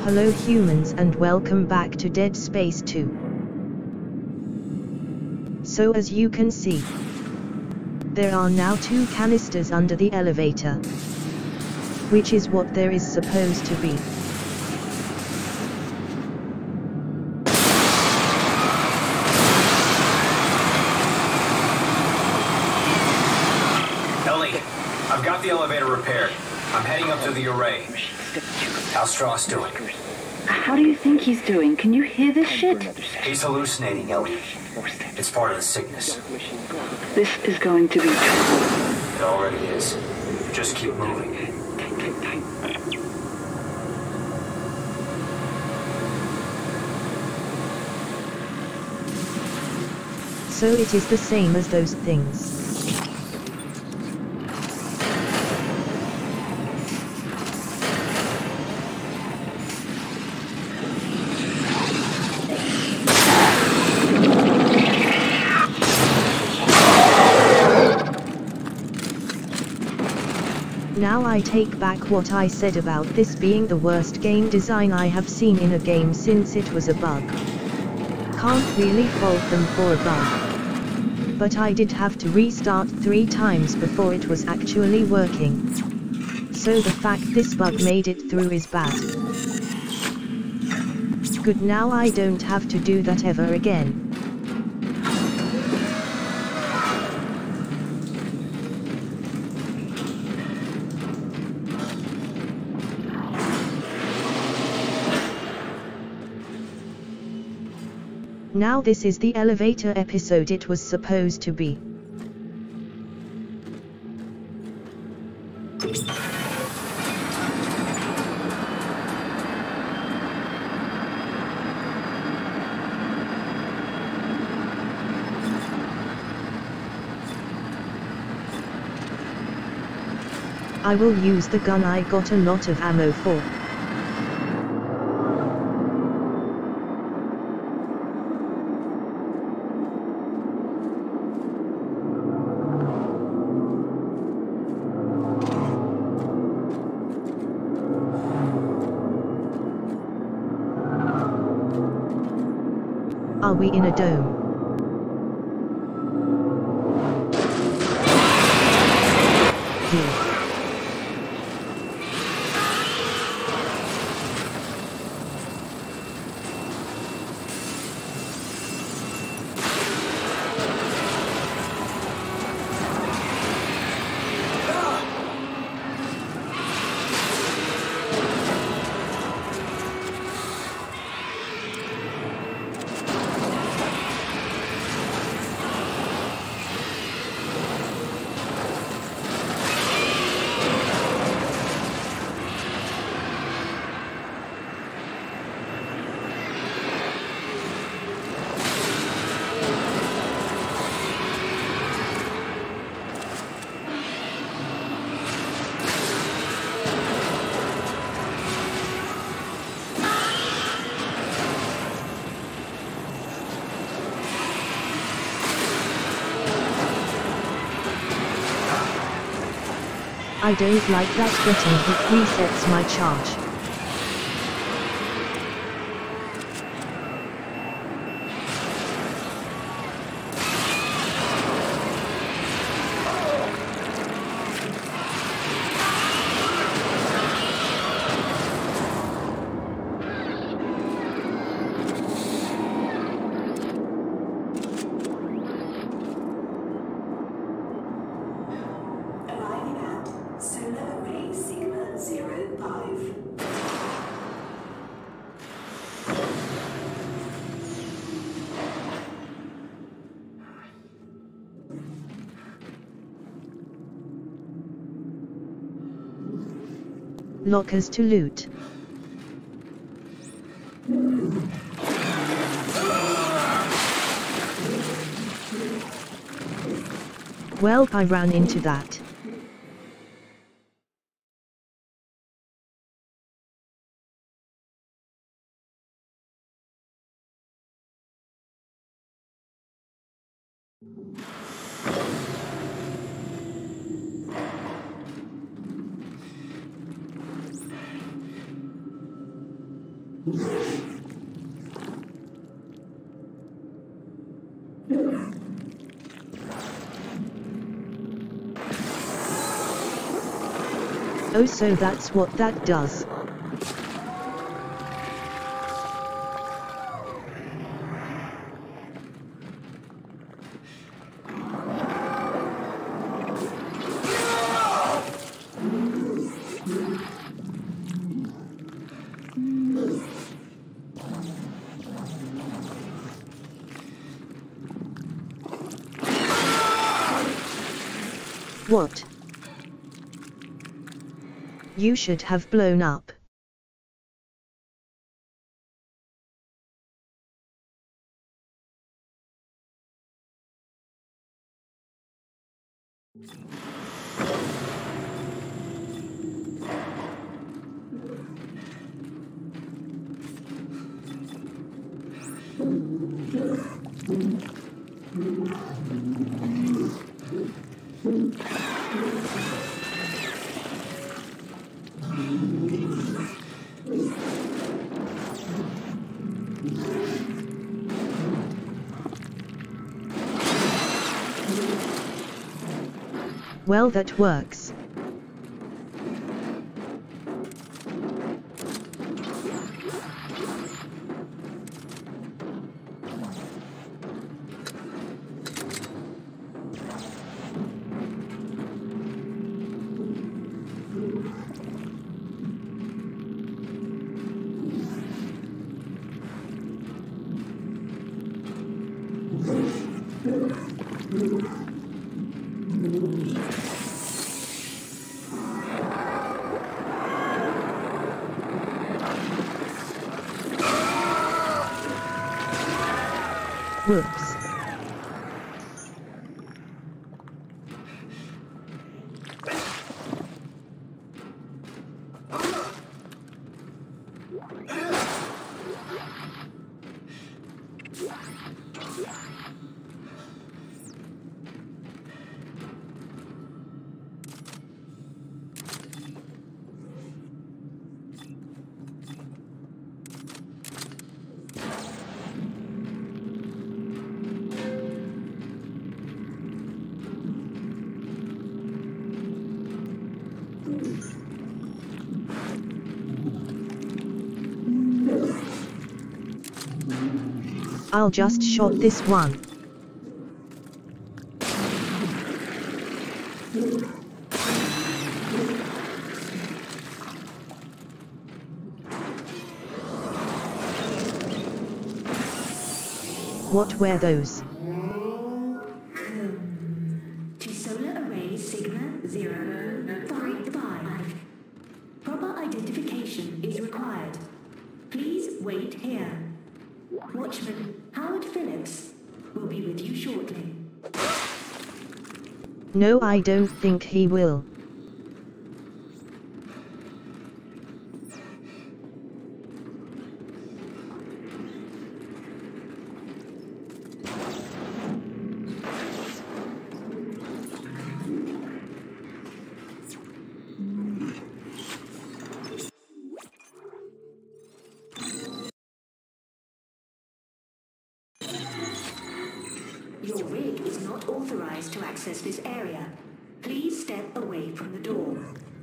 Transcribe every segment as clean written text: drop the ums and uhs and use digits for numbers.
Hello humans and welcome back to Dead Space 2. So as you can see, there are now 2 canisters under the elevator, which is what there is supposed to be. Ellie, I've got the elevator repaired. I'm heading up to the array. How's Strauss doing? How do you think he's doing? Can you hear this shit? He's hallucinating, Ellie. It's part of the sickness. This is going to be trouble. It already is. Just keep moving. So it is the same as those things. Now I take back what I said about this being the worst game design I have seen in a game since it was a bug. Can't really fault them for a bug. But I did have to restart 3 times before it was actually working. So the fact this bug made it through is bad. Good, now I don't have to do that ever again. Now this is the elevator episode it was supposed to be. I will use the gun I got a lot of ammo for. Are we in a dome? Yeah. I don't like that getting hit resets my charge. Lockers to loot. Well, I ran into that. Oh, so that's what that does. What? You should have blown up. Well, that works. Whoops. I'll just shot this one. What were those? To solar array Sigma 055. Proper identification is required. Please wait here. Watchman Howard Phillips will be with you shortly. No, I don't think he will. Your rig is not authorized to access this area. Please step away from the door.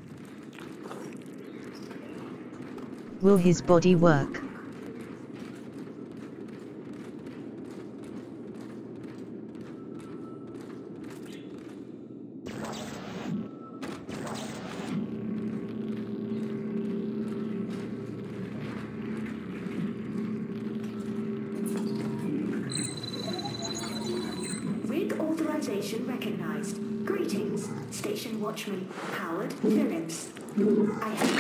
Will his body work? Authorization recognized. Greetings, Station Watchman Howard Phillips. I have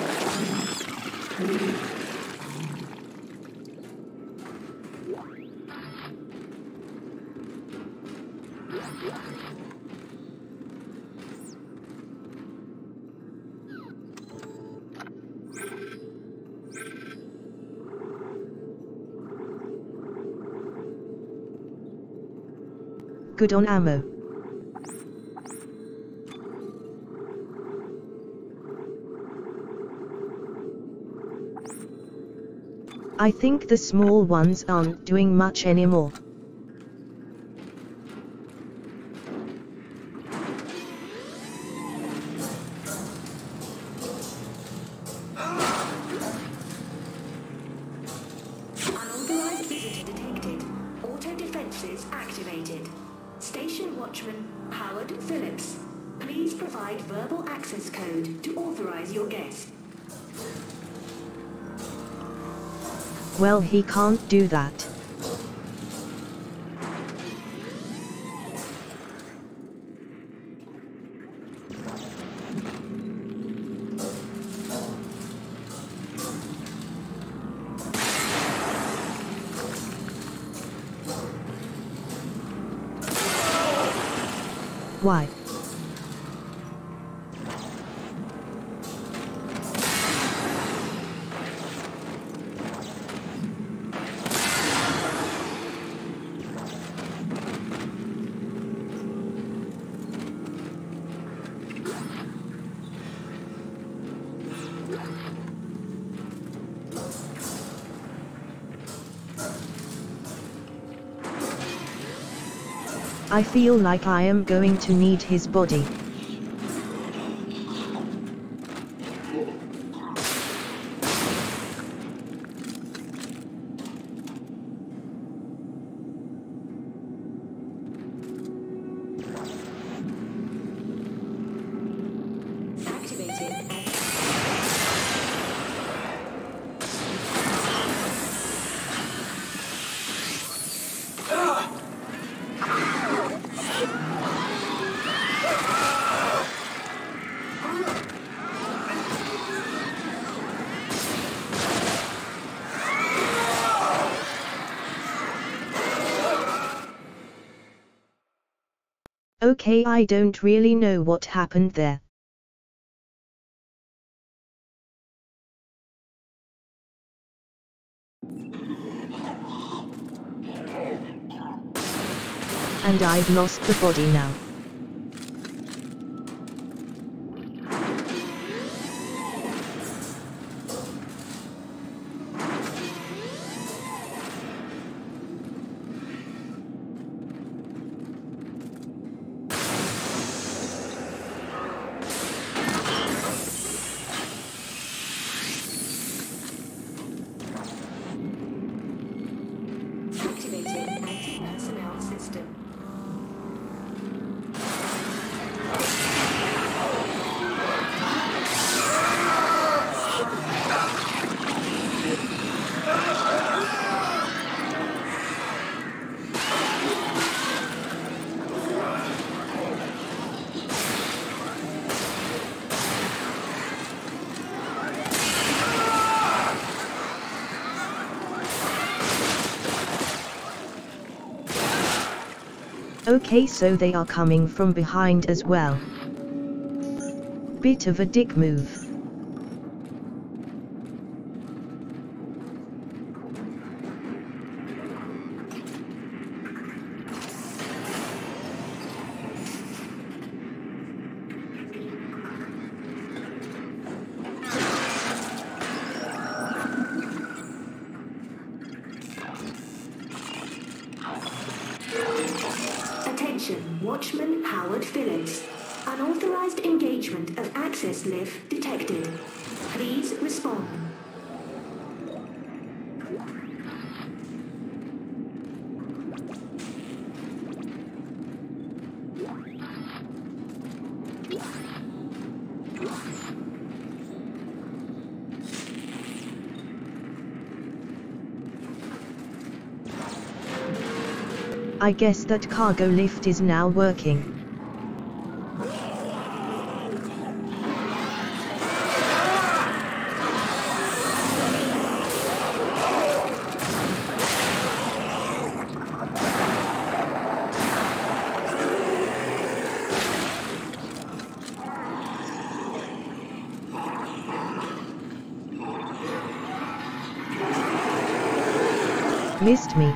Good on ammo. I think the small ones aren't doing much anymore. Unauthorized visitor detected. Auto defenses activated. Station Watchman Howard Phillips. Please provide verbal access code to authorize your guest. Well, he can't do that. Why? I feel like I am going to need his body. Okay, I don't really know what happened there. And I've lost the body now. Activating anti-personnel system. Okay, so they are coming from behind as well. Bit of a dick move. Attention, Watchman Howard Phillips. Unauthorized engagement of access lift detected. Please respond. I guess that cargo lift is now working. Missed me.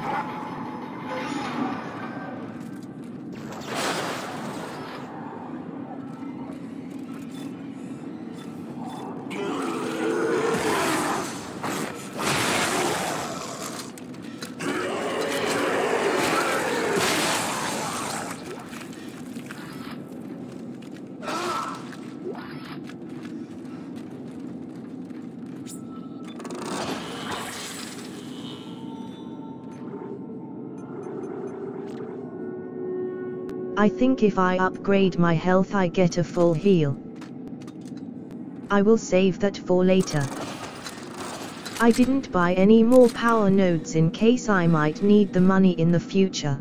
I think if I upgrade my health I get a full heal. I will save that for later. I didn't buy any more power nodes in case I might need the money in the future.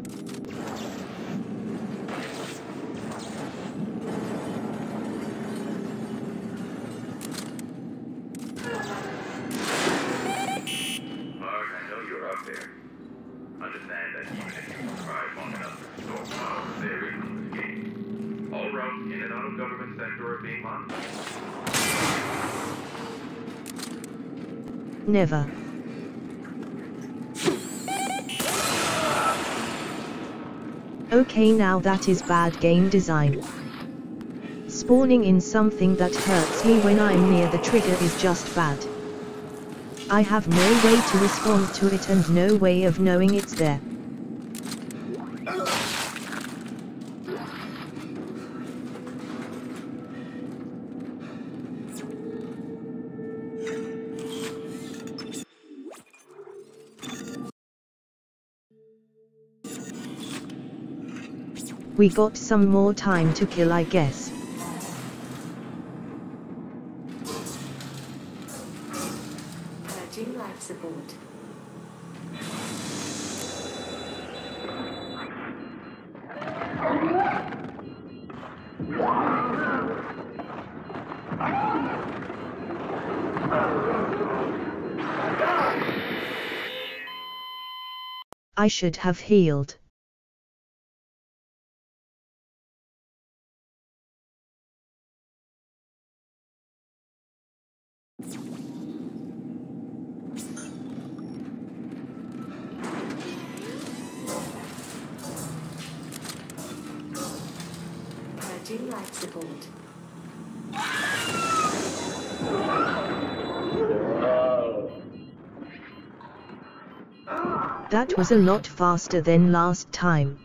Never. Okay, now that is bad game design. Spawning in something that hurts me when I'm near the trigger is just bad. I have no way to respond to it and no way of knowing it's there. We got some more time to kill, I guess. Purging life support. I should have healed. Purging life support. That was a lot faster than last time.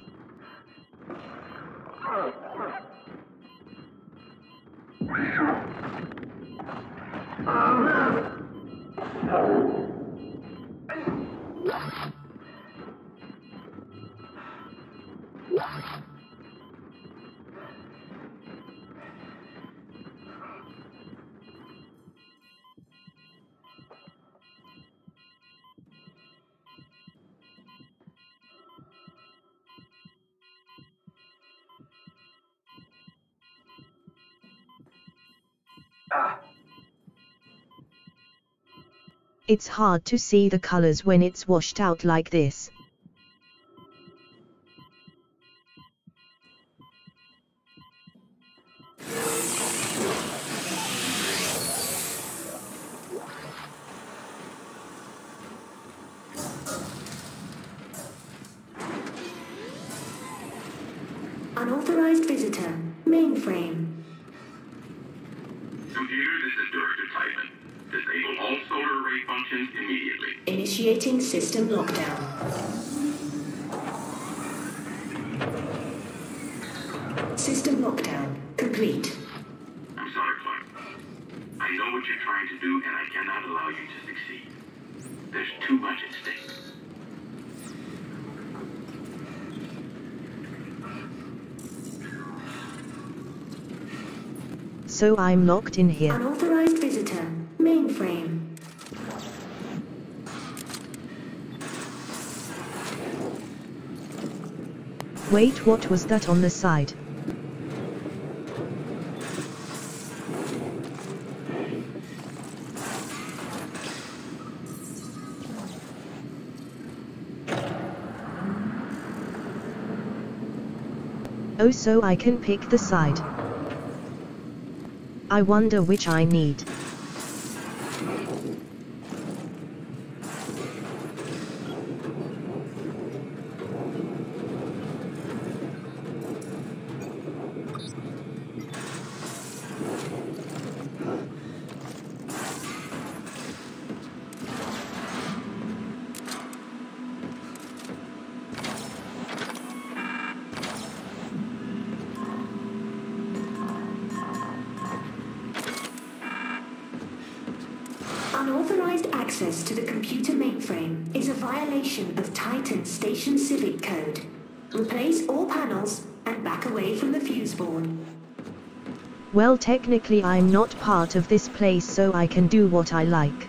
It's hard to see the colors when it's washed out like this. Unauthorized visitor. Mainframe. Computer, this is Director Titan. Disable all solar array functions immediately. Initiating system lockdown. System lockdown complete. I'm sorry, Clark. I know what you're trying to do, and I cannot allow you to succeed. There's too much at stake. So I'm locked in here. Unauthorized visitor. Mainframe. Wait, what was that on the side? Oh, so I can pick the side. I wonder which I need. Unauthorized access to the computer mainframe is a violation of Titan Station Civic Code. Replace all panels and back away from the fuse board. Well, technically I'm not part of this place, so I can do what I like.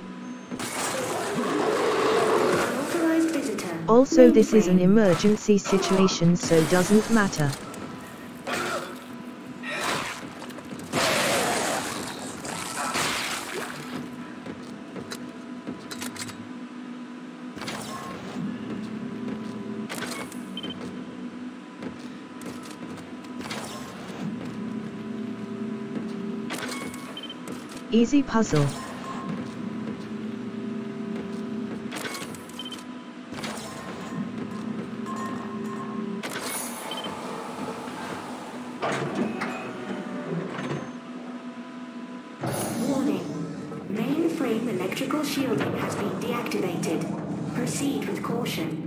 Unauthorized visitor. Also, this is an Mainframe. emergency situation, so doesn't matter. Easy puzzle. Warning. Mainframe electrical shielding has been deactivated. Proceed with caution.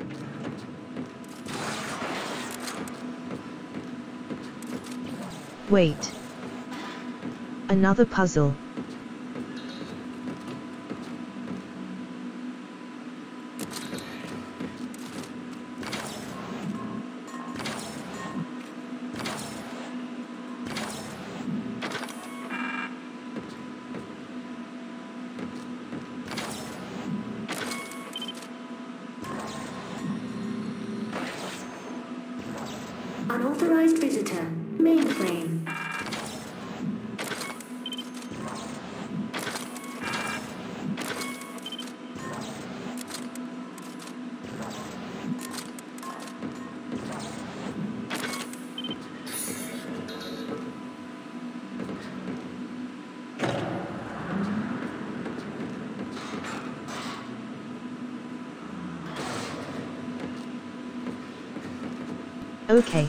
Wait. Another puzzle. Unauthorized visitor. Mainframe. Okay.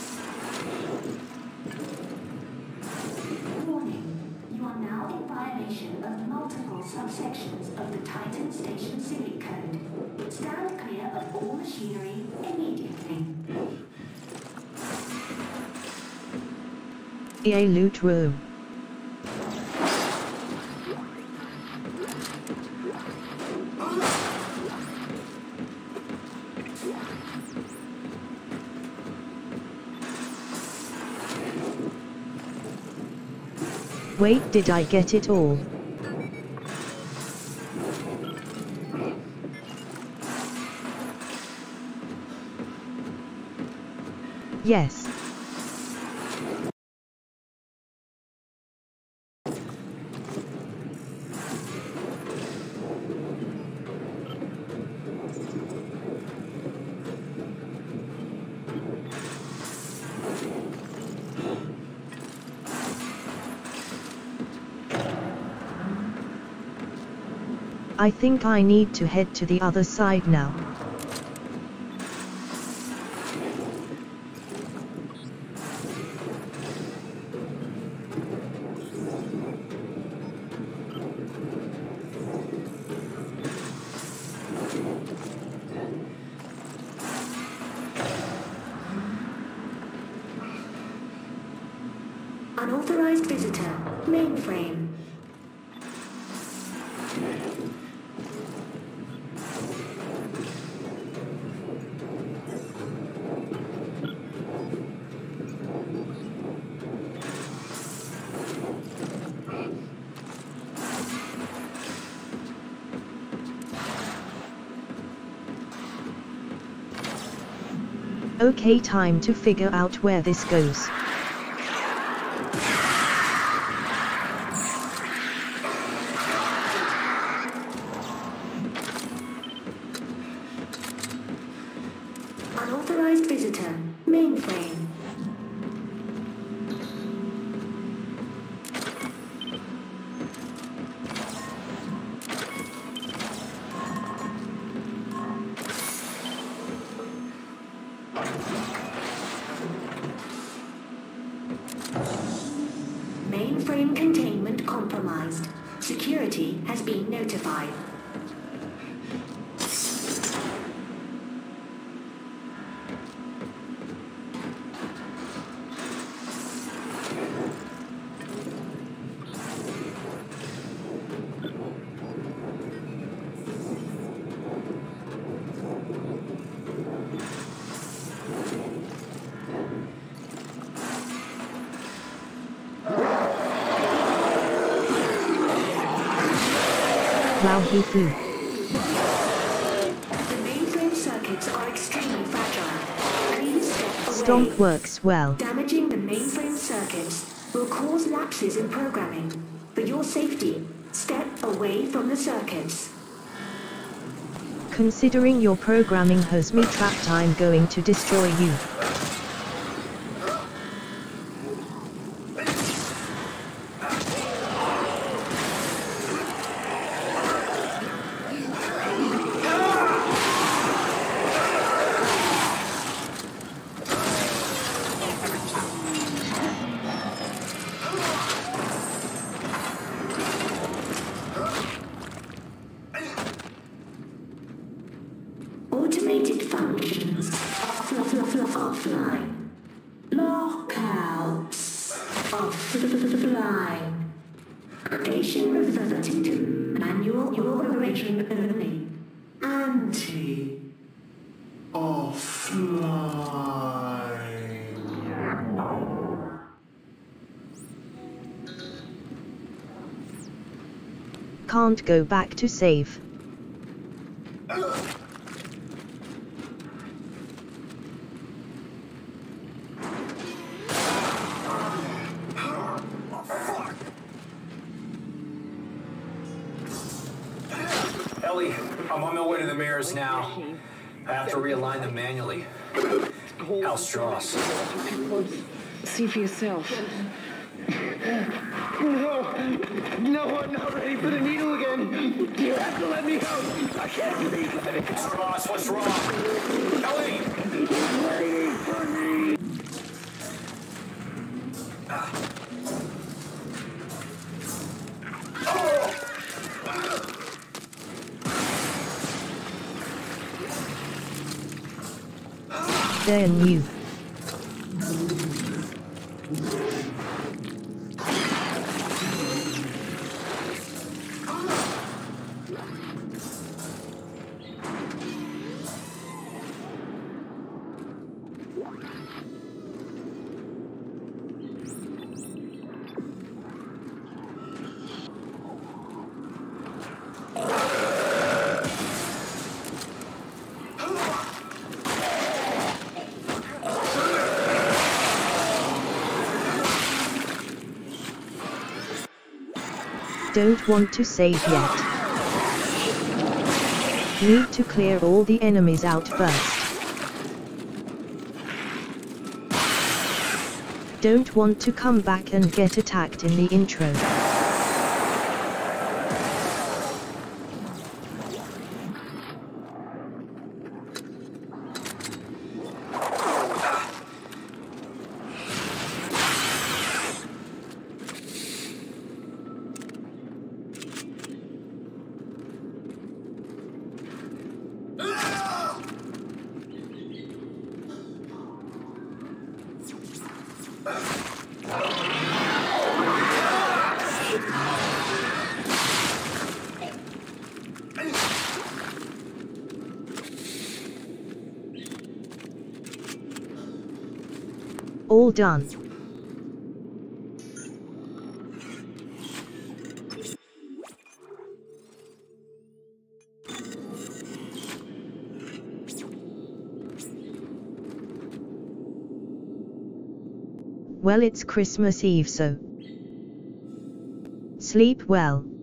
Warning. You are now in violation of multiple subsections of the Titan Station Civic Code. Stand clear of all machinery immediately. EA loot room. Wait, did I get it all? Yes. I think I need to head to the other side now. Unauthorized visitor. Mainframe. Okay, time to figure out where this goes. Unauthorized visitor. Mainframe. Mainframe containment compromised. Security has been notified. Lao He Fu. The mainframe circuits are extremely fragile. Please step away. Stomp works well. Damaging the mainframe circuits will cause lapses in programming. For your safety, step away from the circuits. Considering your programming has me trapped, I'm going to destroy you. Automated functions offline. Lockouts offline. Station reverting to manual operation only. Offline. Can't go back to save. Ellie, I'm on my way to the mirrors now. I have to realign them manually. Hal Strauss. See for yourself. No, I'm not ready for the needle again. You have to let me out. I can't breathe. Strauss, what's wrong? Ellie! Wait for me. They're new. Don't want to save yet. Need to clear all the enemies out first. Don't want to come back and get attacked in the intro. All done. Well, it's Christmas Eve, so sleep well.